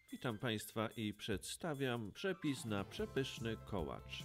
Witam Państwa i przedstawiam przepis na przepyszny kołacz.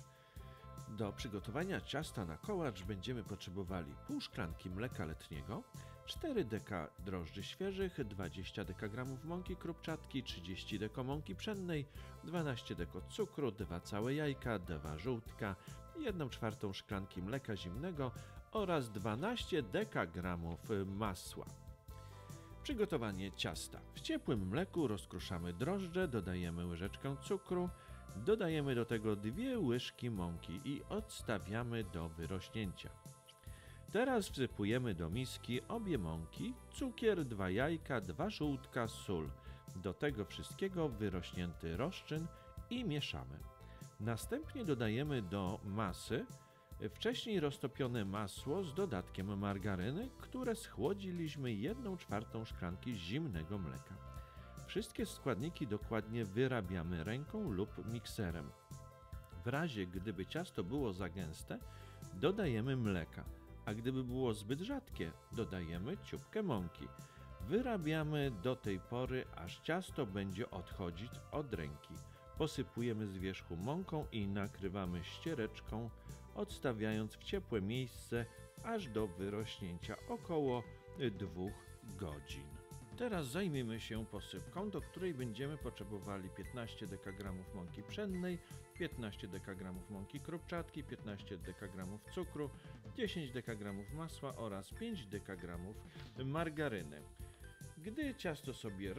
Do przygotowania ciasta na kołacz będziemy potrzebowali pół szklanki mleka letniego, 4 deka drożdży świeżych, 20 dekagramów mąki krupczatki, 30 deko mąki pszennej, 12 deko cukru, 2 całe jajka, 2 żółtka, 1/4 szklanki mleka zimnego oraz 12 dekagramów masła. Przygotowanie ciasta. W ciepłym mleku rozkruszamy drożdże, dodajemy łyżeczkę cukru, dodajemy do tego 2 łyżki mąki i odstawiamy do wyrośnięcia. Teraz wsypujemy do miski obie mąki, cukier, 2 jajka, 2 żółtka, sól. Do tego wszystkiego wyrośnięty rozczyn i mieszamy. Następnie dodajemy do masy wcześniej roztopione masło z dodatkiem margaryny, które schłodziliśmy 1/4 szklanki zimnego mleka. Wszystkie składniki dokładnie wyrabiamy ręką lub mikserem. W razie gdyby ciasto było za gęste, dodajemy mleka, a gdyby było zbyt rzadkie, dodajemy ciupkę mąki. Wyrabiamy do tej pory, aż ciasto będzie odchodzić od ręki. Posypujemy z wierzchu mąką i nakrywamy ściereczką, odstawiając w ciepłe miejsce aż do wyrośnięcia około 2 godzin. Teraz zajmiemy się posypką, do której będziemy potrzebowali 15 dekagramów mąki pszennej, 15 dekagramów mąki krupczatki, 15 dekagramów cukru, 10 dekagramów masła oraz 5 dekagramów margaryny. Gdy ciasto sobie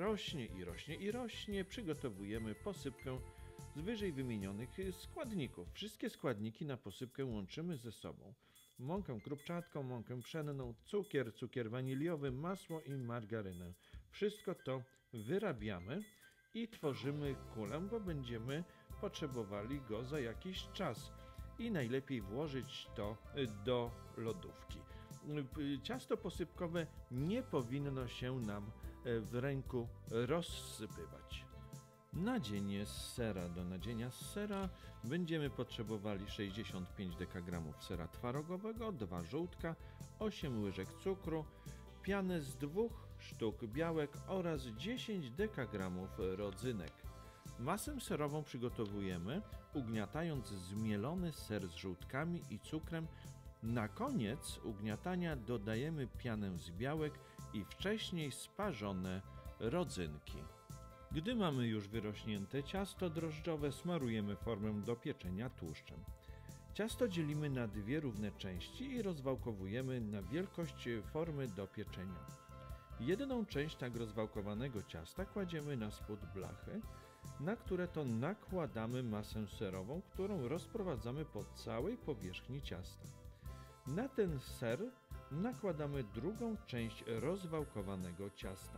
rośnie, przygotowujemy posypkę z wyżej wymienionych składników. Wszystkie składniki na posypkę łączymy ze sobą. Mąkę krupczatką, mąkę pszenną, cukier waniliowy, masło i margarynę. Wszystko to wyrabiamy i tworzymy kulę, bo będziemy potrzebowali go za jakiś czas. I najlepiej włożyć to do lodówki. Ciasto posypkowe nie powinno się nam w ręku rozsypywać. Nadzienie z sera. Do nadzienia z sera będziemy potrzebowali 65 dekagramów sera twarogowego, 2 żółtka, 8 łyżek cukru, pianę z 2 sztuk białek oraz 10 dekagramów rodzynek. Masę serową przygotowujemy, ugniatając zmielony ser z żółtkami i cukrem. Na koniec ugniatania dodajemy pianę z białek i wcześniej sparzone rodzynki. Gdy mamy już wyrośnięte ciasto drożdżowe, smarujemy formę do pieczenia tłuszczem. Ciasto dzielimy na 2 równe części i rozwałkowujemy na wielkość formy do pieczenia. Jedną część tak rozwałkowanego ciasta kładziemy na spód blachy, na które to nakładamy masę serową, którą rozprowadzamy po całej powierzchni ciasta. Na ten ser nakładamy drugą część rozwałkowanego ciasta.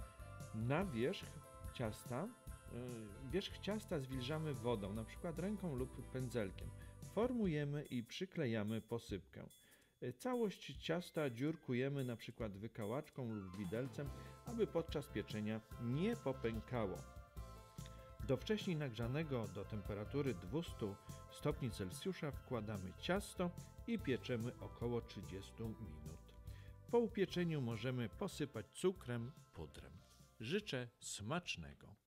Na wierzch ciasta zwilżamy wodą, np. ręką lub pędzelkiem. Formujemy i przyklejamy posypkę. Całość ciasta dziurkujemy np. wykałaczką lub widelcem, aby podczas pieczenia nie popękało. Do wcześniej nagrzanego do temperatury 200 stopni Celsjusza wkładamy ciasto i pieczemy około 30 minut. Po upieczeniu możemy posypać cukrem, pudrem. Życzę smacznego.